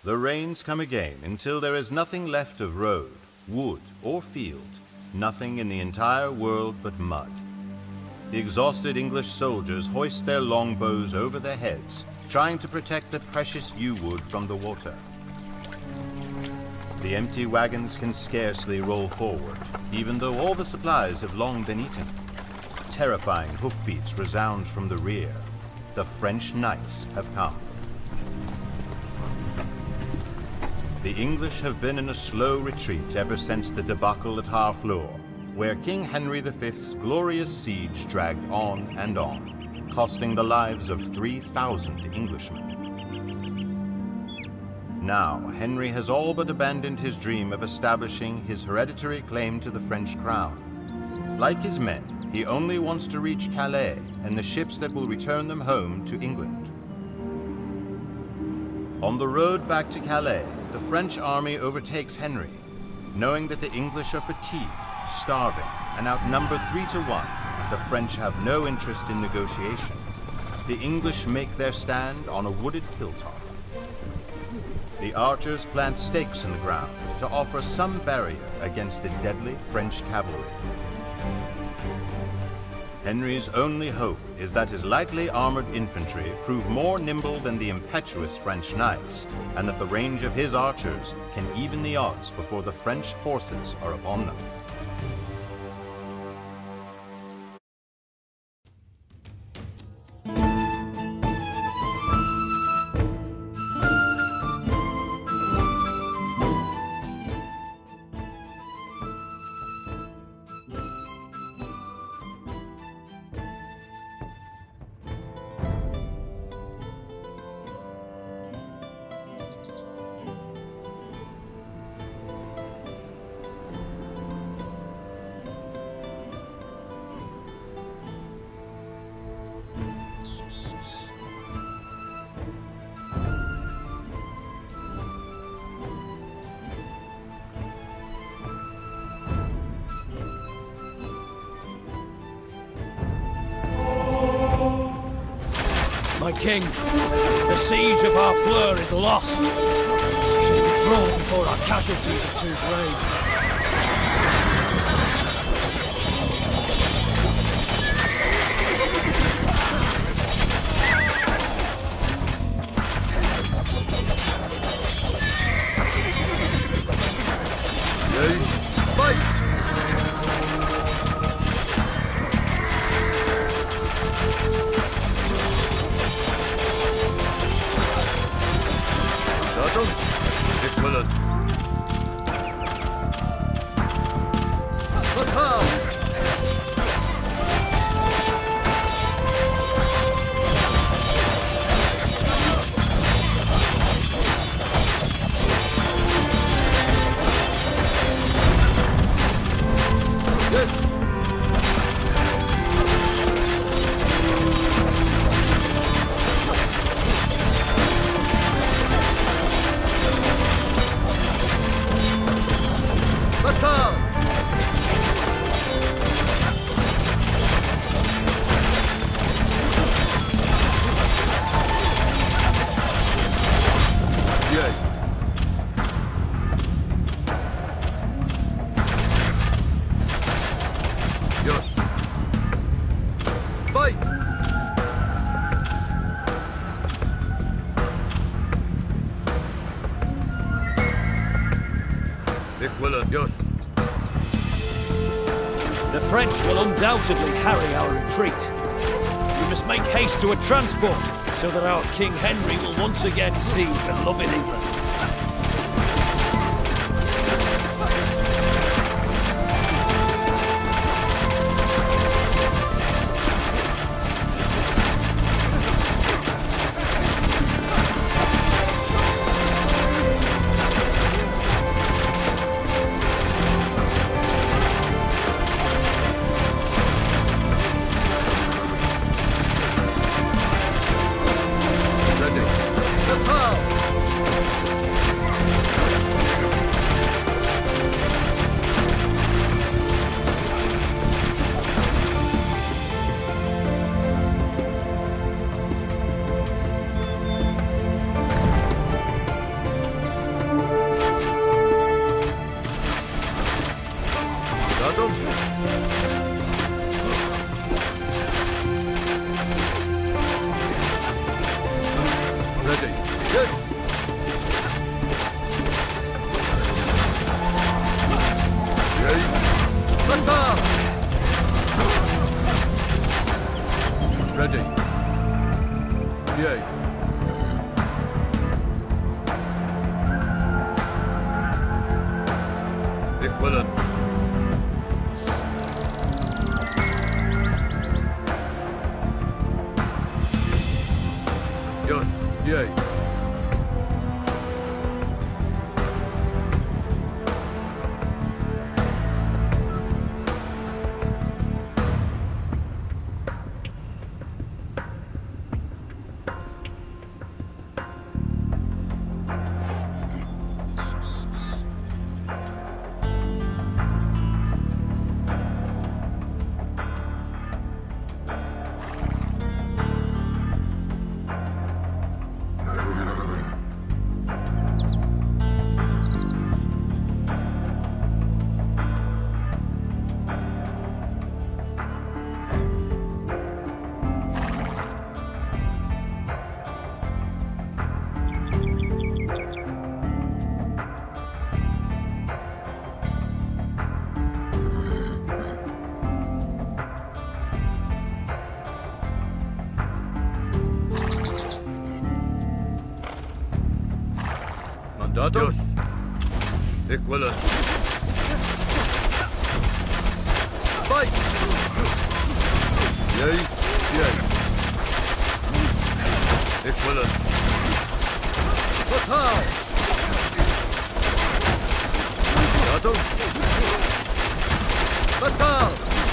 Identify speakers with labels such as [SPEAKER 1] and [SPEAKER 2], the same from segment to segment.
[SPEAKER 1] The rains come again until there is nothing left of road, wood, or field, nothing in the entire world but mud. The exhausted English soldiers hoist their longbows over their heads, trying to protect the precious yew wood from the water. The empty wagons can scarcely roll forward, even though all the supplies have long been eaten. Terrifying hoofbeats resound from the rear. The French knights have come. The English have been in a slow retreat ever since the debacle at Harfleur, where King Henry V's glorious siege dragged on and on, costing the lives of 3,000 Englishmen. Now, Henry has all but abandoned his dream of establishing his hereditary claim to the French crown. Like his men, he only wants to reach Calais and the ships that will return them home to England. On the road back to Calais, the French army overtakes Henry. Knowing that the English are fatigued, starving, and outnumbered 3 to 1, the French have no interest in negotiation. The English make their stand on a wooded hilltop. The archers plant stakes in the ground to offer some barrier against the deadly French cavalry. Henry's only hope is that his lightly armored infantry prove more nimble than the impetuous French knights, and that the range of his archers can even the odds before the French horses are upon them.
[SPEAKER 2] My king, the siege of Harfleur is lost. We should withdraw before our casualties are too great. The French will undoubtedly harry our retreat. We must make haste to a transport so that our King Henry will once again see beloved England.
[SPEAKER 3] Vic Willen. Yes, yay. Mandatus. Vic Willen. Fight! Yay, yay. Vic Willen. Fatal! Mandatum. Fatal!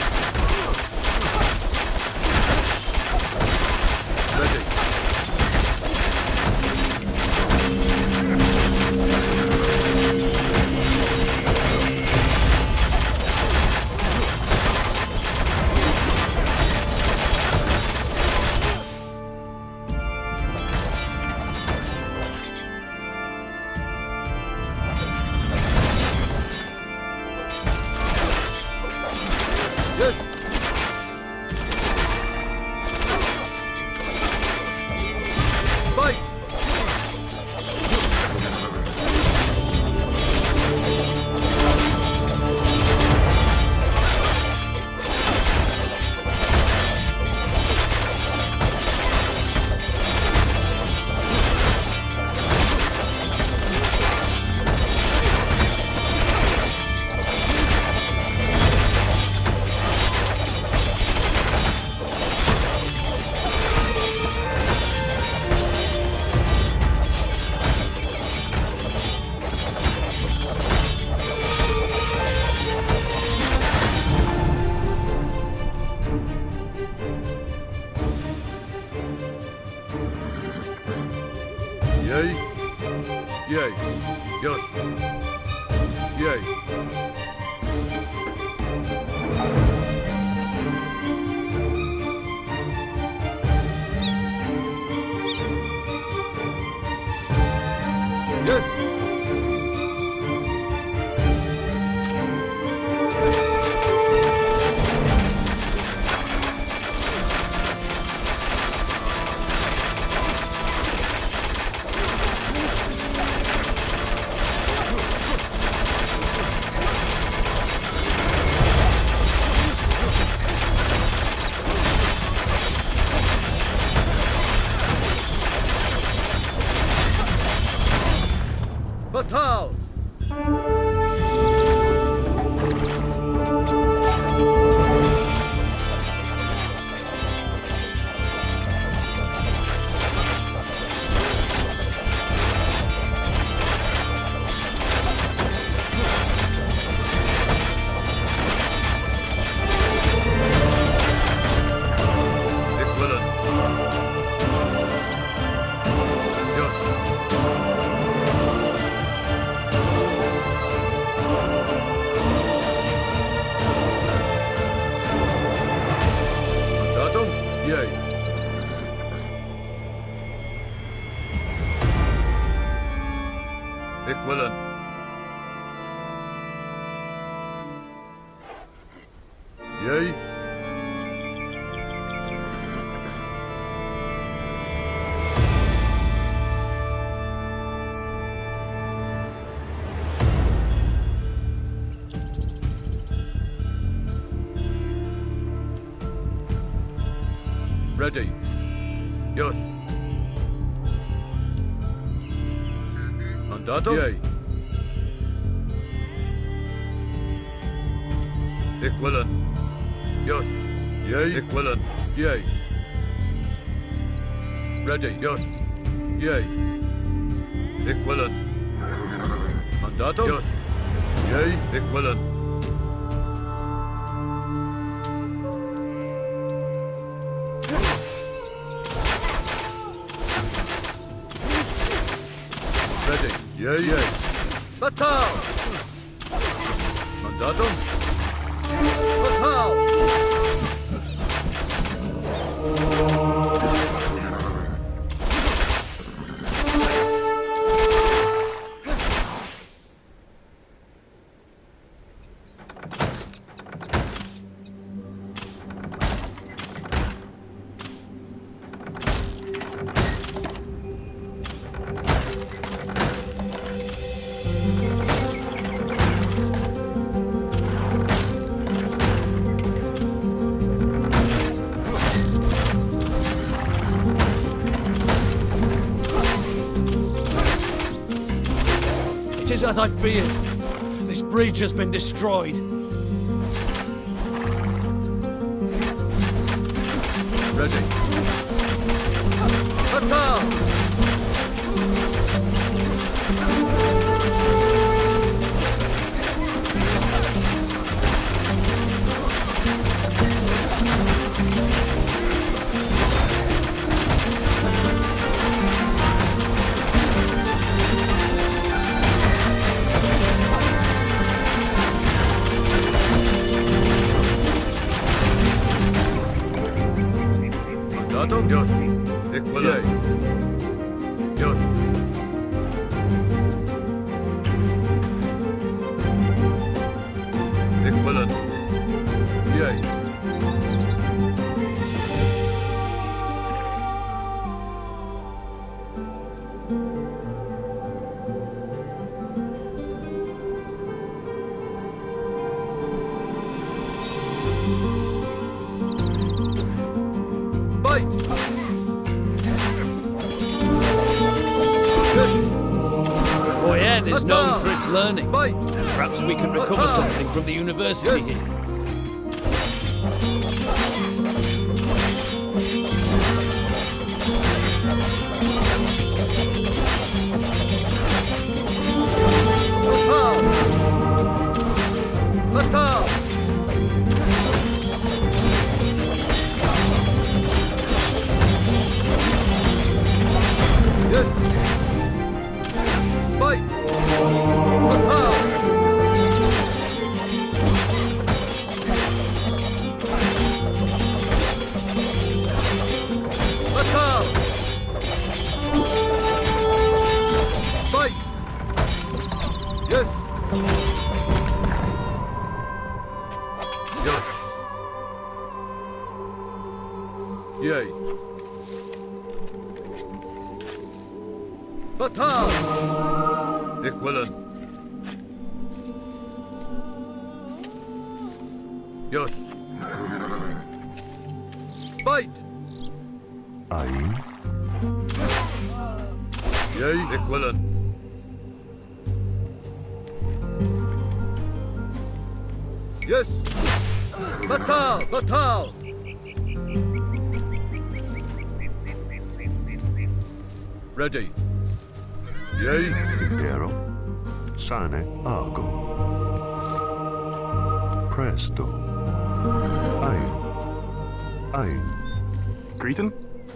[SPEAKER 3] Ready. Yay. Yay. Yes. Yay. Yes. Fatal! Yay. Vic Willen. Yay. Ready. Yes. Mandatum? Yay. Ik willen. Yes. Yay. Ik willen. Yay. Ready. Yes. Yay. Ik willen. Mandatum. Yes. Yay. Ik willen. Ready. Yay, yay. Batal! Mandatum. Batal!
[SPEAKER 2] It is as I feared. This bridge has been destroyed.
[SPEAKER 3] Ready. Batal! Mandatum? Yes. Ik willen. Yes. Ik willen. Yay. Bite!
[SPEAKER 2] Boyen is known for its learning.
[SPEAKER 3] Bite!
[SPEAKER 2] Perhaps we could recover something from the university here.
[SPEAKER 3] Batal! Batal! Yes! Bite! Batal! Batal! Bite! Yes! Yes! Yay! Batal! Ik willen. Yes. Bite!
[SPEAKER 4] Ein,
[SPEAKER 3] Yay, ik willen. Yes! Batal! Batal! Ready. Yay!
[SPEAKER 4] intero, sane, ago. Presto. Ein.
[SPEAKER 5] Greeting?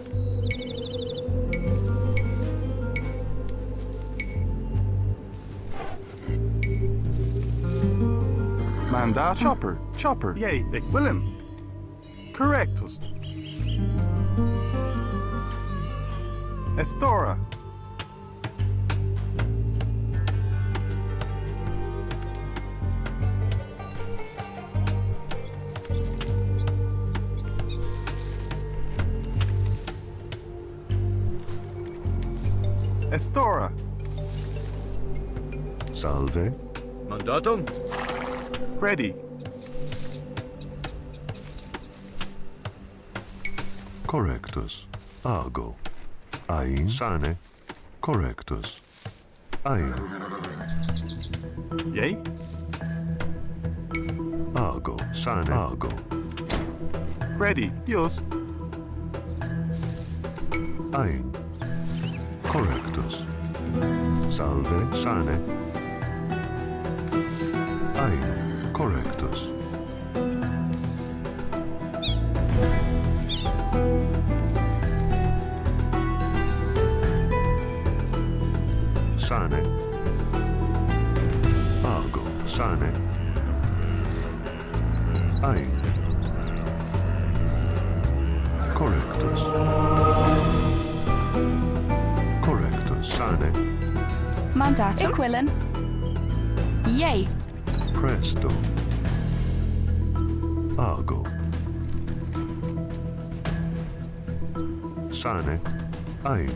[SPEAKER 5] Manda chopper, yay, ik wil hem. Correctus. Estora. Estora.
[SPEAKER 4] Salve.
[SPEAKER 3] Mandatum?
[SPEAKER 5] Ready.
[SPEAKER 4] Correctus. Ago. Ein. Sane. Correctus. Ein.
[SPEAKER 5] Yay.
[SPEAKER 4] Argo. Sane. Argo.
[SPEAKER 5] Ready. Yus.
[SPEAKER 4] Ein. Correctus. Salve. Sane. Ein. Correctus. Sane. Argo. Sane. Ein. Correctus. Correctus. Sane.
[SPEAKER 6] Mandatum. Equilin. Yea.
[SPEAKER 4] Presto. Argo. Sane. Ein.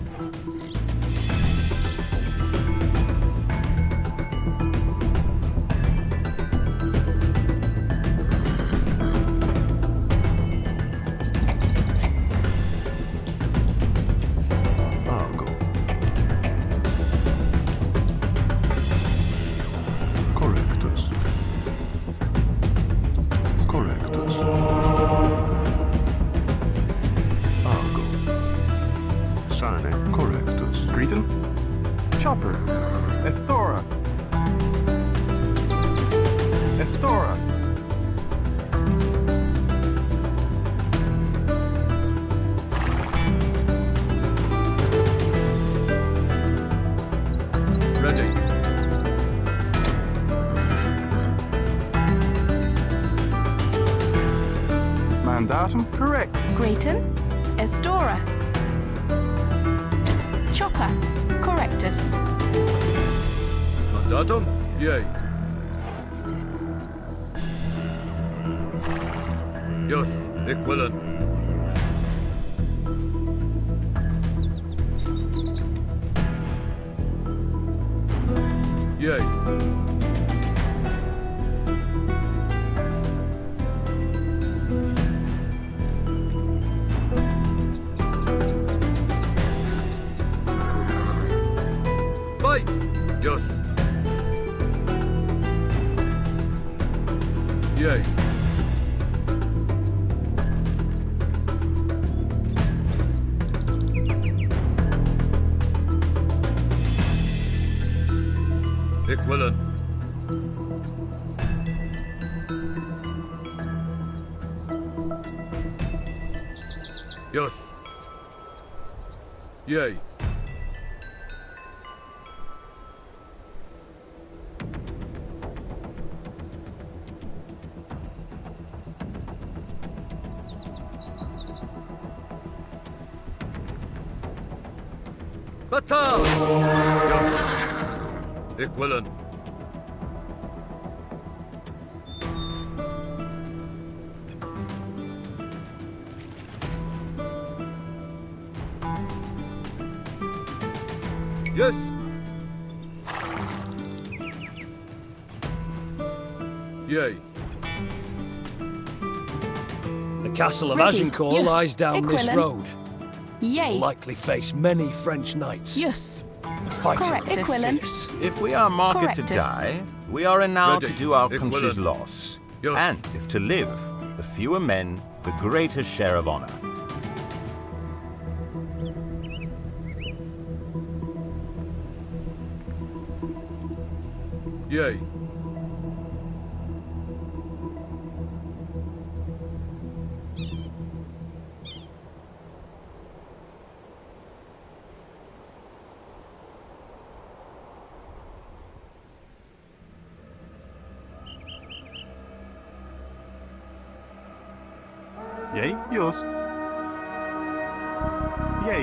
[SPEAKER 4] Argo. Correctus. Correctus. Argo. Sane. Correctus.
[SPEAKER 5] Greeton. Chopper. Estora. Estora.
[SPEAKER 3] Ready.
[SPEAKER 5] Mandatum. Correct.
[SPEAKER 6] Grayton. Estora. Chopper. Correctus.
[SPEAKER 3] Mandatum. Yea. Yus. Equilin. Yea. Fight! Yus. Yea. Equilin. Yus. Yea. Batal! Yus. Equilin. Yes. Yea.
[SPEAKER 2] The castle of
[SPEAKER 6] Ready.
[SPEAKER 2] Agincourt
[SPEAKER 6] Yes.
[SPEAKER 2] lies down this
[SPEAKER 6] Equilin.
[SPEAKER 2] road. Will
[SPEAKER 6] Yea.
[SPEAKER 2] likely face many French knights.
[SPEAKER 6] Yus.
[SPEAKER 2] The fighting will be
[SPEAKER 6] Correctus.
[SPEAKER 2] fierce.
[SPEAKER 1] If we are marked to
[SPEAKER 6] Correctus.
[SPEAKER 1] die, we are enow to
[SPEAKER 3] Ready.
[SPEAKER 1] do our
[SPEAKER 3] Equilin.
[SPEAKER 1] country's loss.
[SPEAKER 3] Yes.
[SPEAKER 1] And if to live, the fewer men, the greater share of honor.
[SPEAKER 3] Yea.
[SPEAKER 5] Yay. Yus. Yay.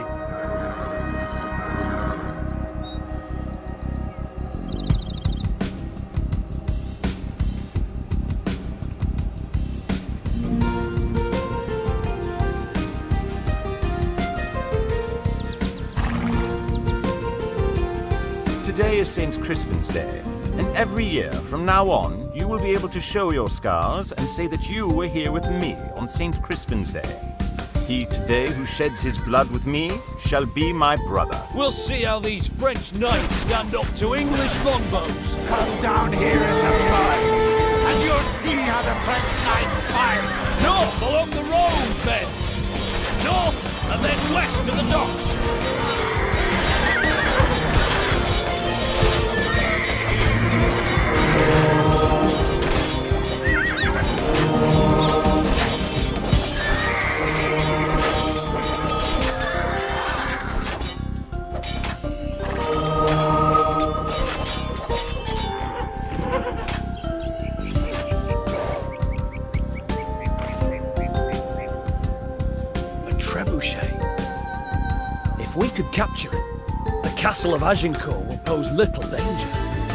[SPEAKER 1] Today is St. Crispin's Day, and every year from now on, you will be able to show your scars and say that you were here with me on St. Crispin's Day. He today who sheds his blood with me shall be my brother.
[SPEAKER 2] We'll see how these French knights stand up to English longbows.
[SPEAKER 7] Come down here in the mud, and you'll see how the French
[SPEAKER 2] to the docks! If we could capture it, the castle of Agincourt will pose little danger.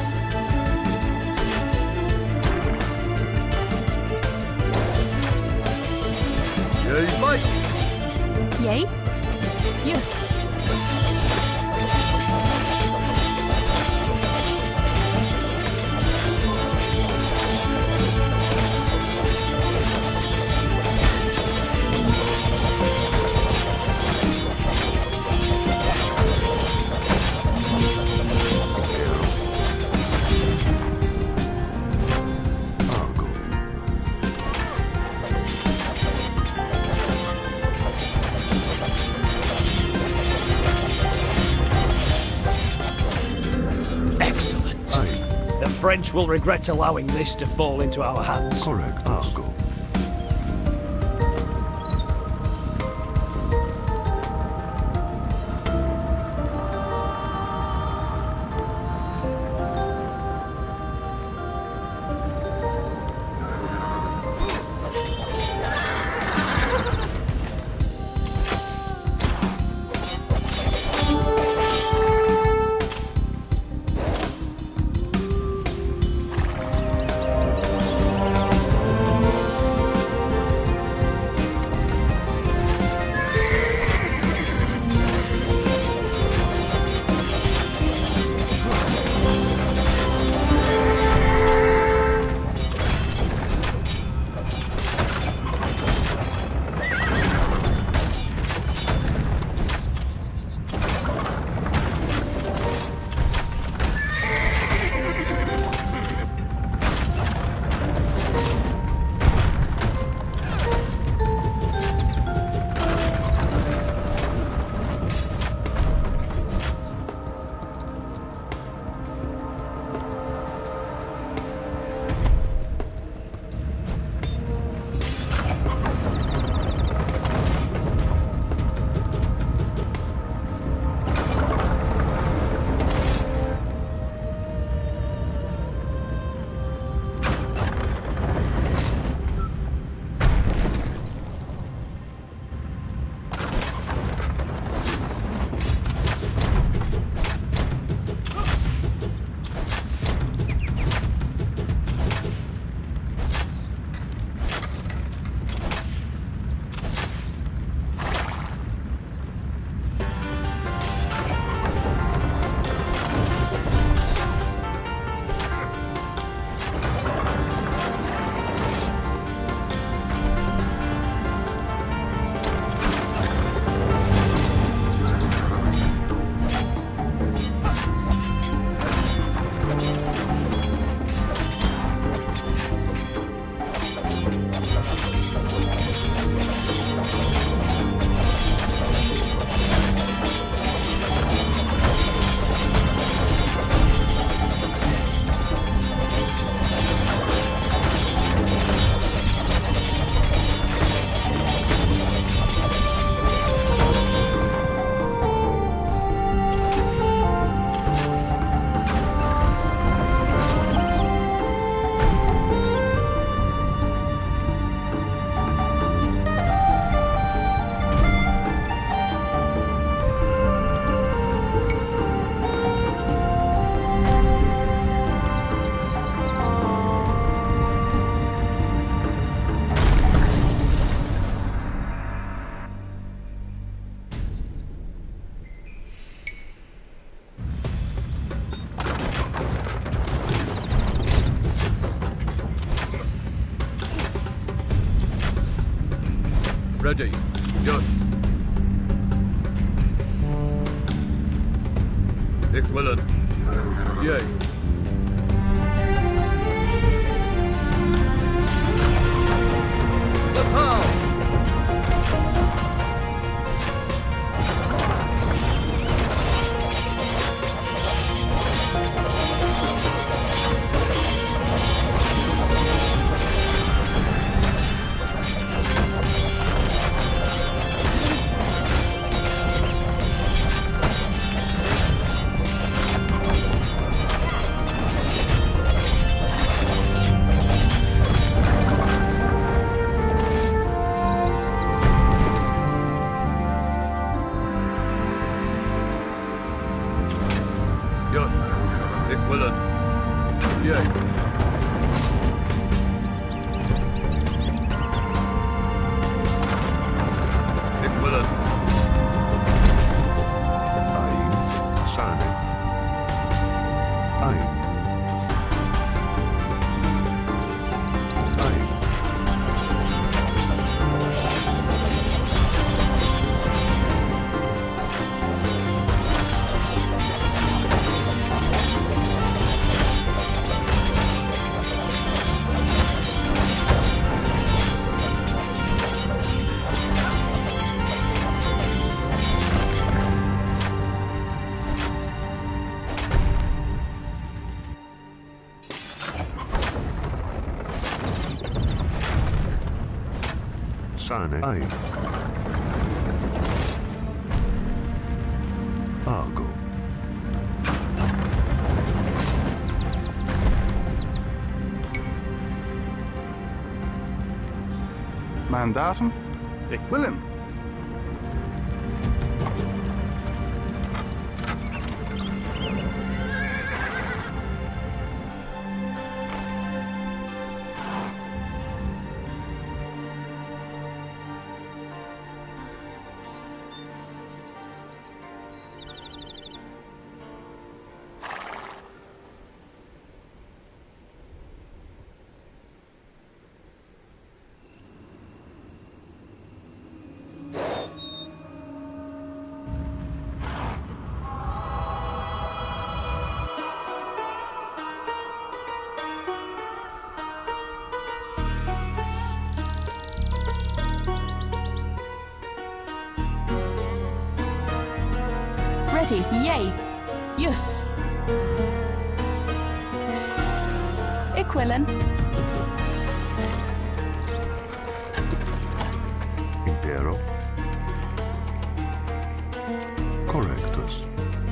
[SPEAKER 3] Yay, Mike!
[SPEAKER 6] Yay? Yes.
[SPEAKER 2] The French will regret allowing this to fall into our hands.
[SPEAKER 4] Correct. Argo.
[SPEAKER 3] Ready. Yes. Ik willen. Yay. The power.
[SPEAKER 4] Sane. Ai. Argo.
[SPEAKER 5] Mandatum? Ik wil hem.
[SPEAKER 6] Ready, yay. Yes. Ik willen.
[SPEAKER 4] Impero. Correctus.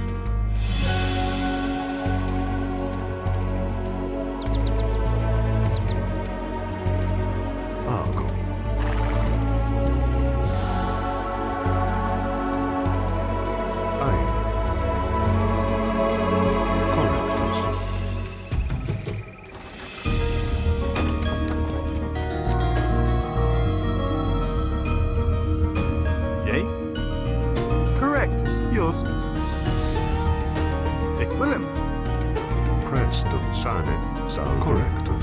[SPEAKER 4] Argo. Ai. Correctus.
[SPEAKER 5] Yay. Correctus. Jus. Ik wil hem.
[SPEAKER 4] Presto. Sane. Sal. Correctus.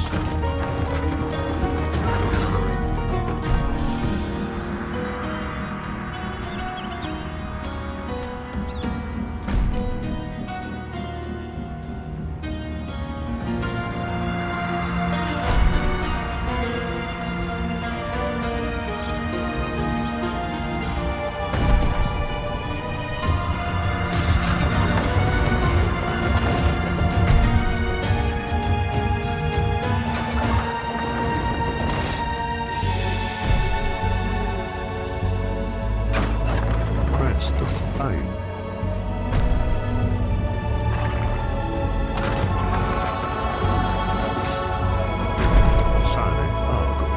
[SPEAKER 4] Presto. Ai. Sane. Argo.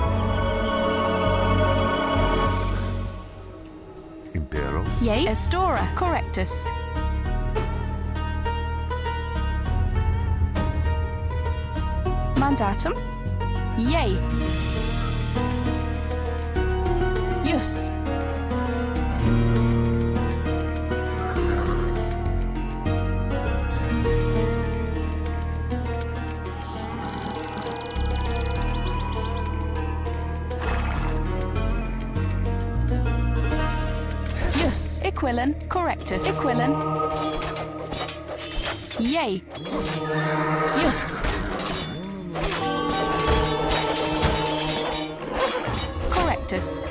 [SPEAKER 4] Impero.
[SPEAKER 6] Yay. Estora. Correctus. Mandatum. Yay. Yes. Yes. Ik willen. Correctus. Ik willen. Yay. Yes. Correctus.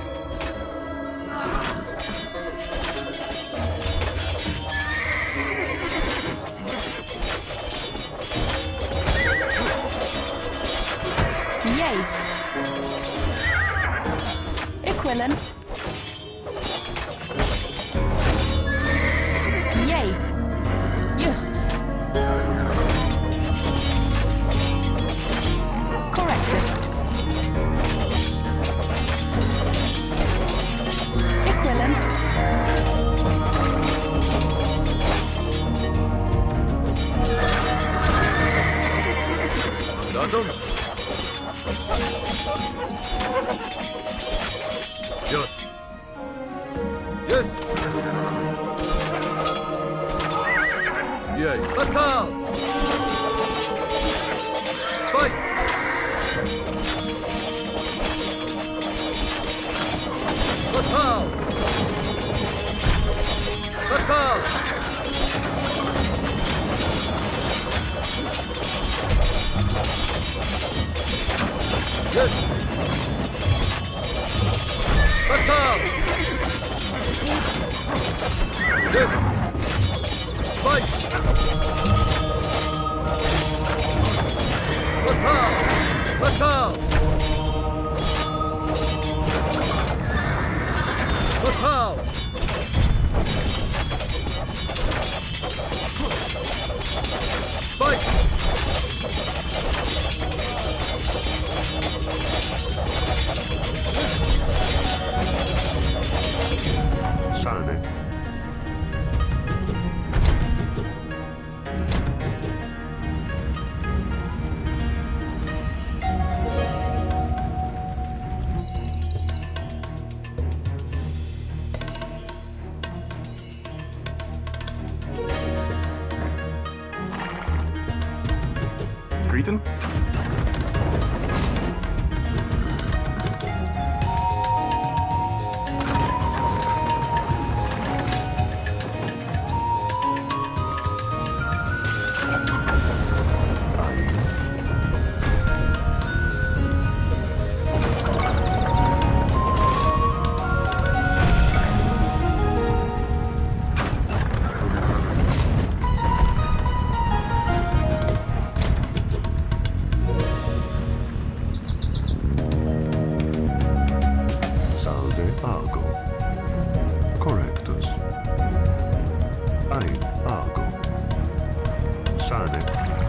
[SPEAKER 6] Yay. Ik willen. Yay. Yes. Correctus. Ik willen.
[SPEAKER 3] Datum? Yes. Yes. Yay. Fatal. Fight. Fatal. Fatal. Yes. Fatal. Yes. Fight. Fatal. Fatal.
[SPEAKER 2] Pow! Fight!
[SPEAKER 4] Sane.
[SPEAKER 5] Greeting.
[SPEAKER 4] Salve Argo. Correctus. Ein Argo. Sane.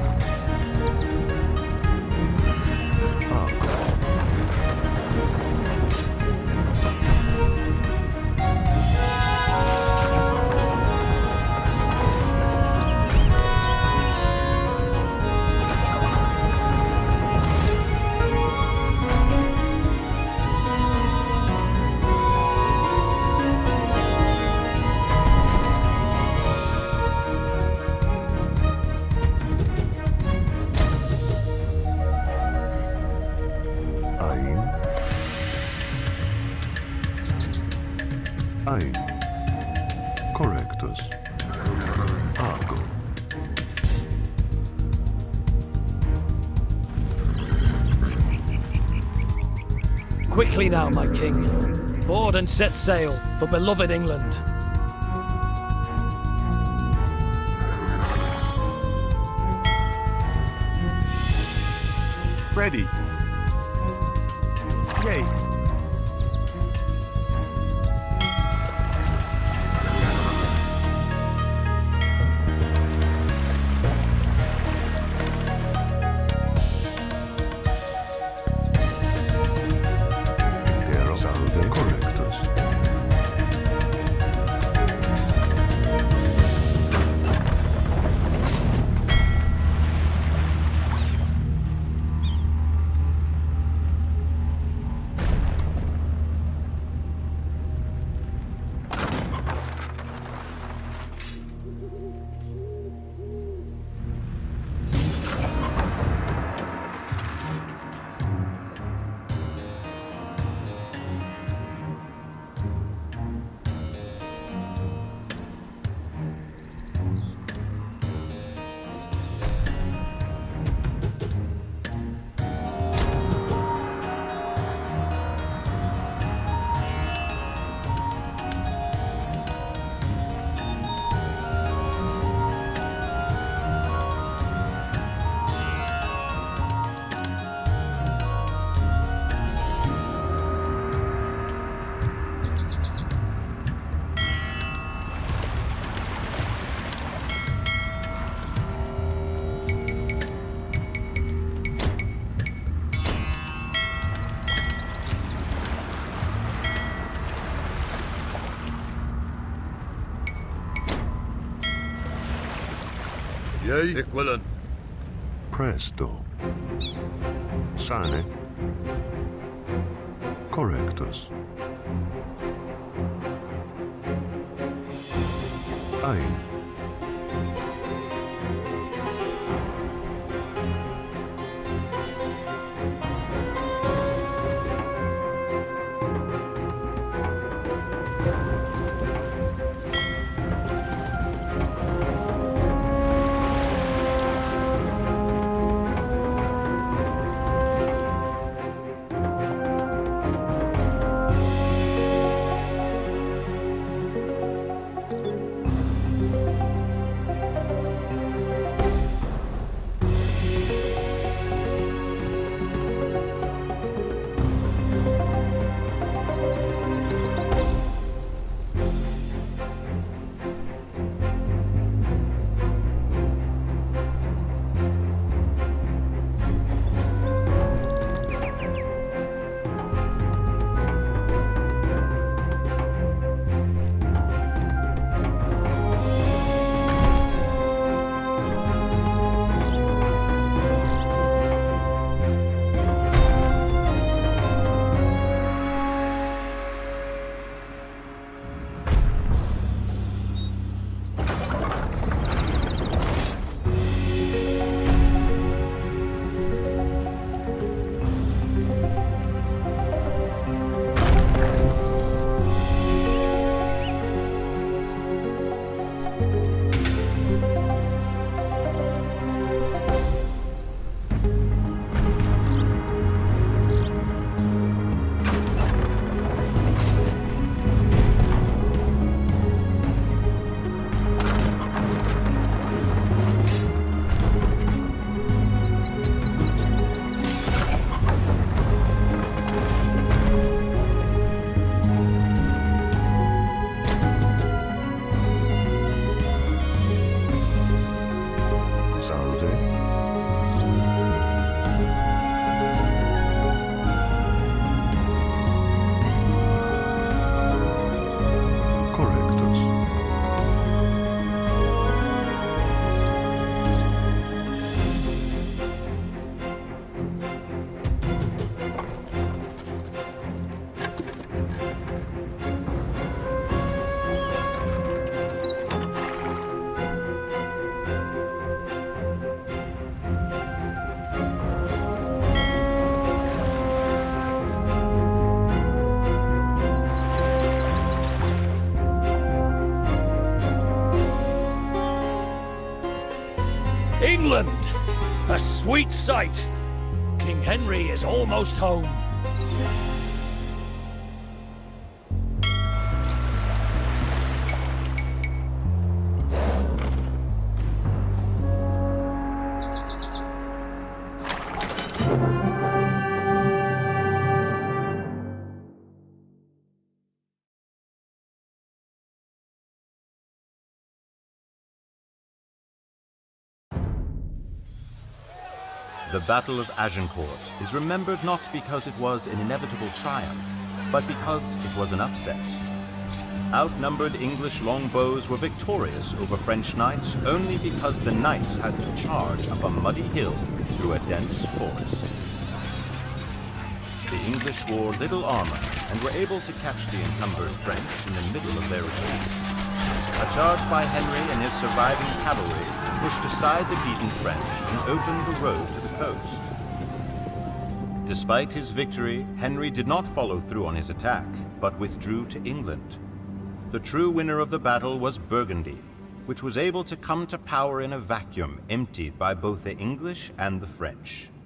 [SPEAKER 4] Argo. Ein. Correctus. Argo.
[SPEAKER 2] Quickly now, my king. Board and set sail for beloved England.
[SPEAKER 5] Ready. Yay.
[SPEAKER 4] Intero salve correctus.
[SPEAKER 3] Yay, ik willen.
[SPEAKER 4] Presto. Sane. Correctus. Ein.
[SPEAKER 2] A sweet sight! King Henry is almost home.
[SPEAKER 1] The Battle of Agincourt is remembered not because it was an inevitable triumph, but because it was an upset. Outnumbered English longbows were victorious over French knights only because the knights had to charge up a muddy hill through a dense forest. The English wore little armor and were able to catch the encumbered French in the middle of their retreat. A charge by Henry and his surviving cavalry pushed aside the beaten French and opened the road to the coast. Despite his victory, Henry did not follow through on his attack, but withdrew to England. The true winner of the battle was Burgundy, which was able to come to power in a vacuum emptied by both the English and the French.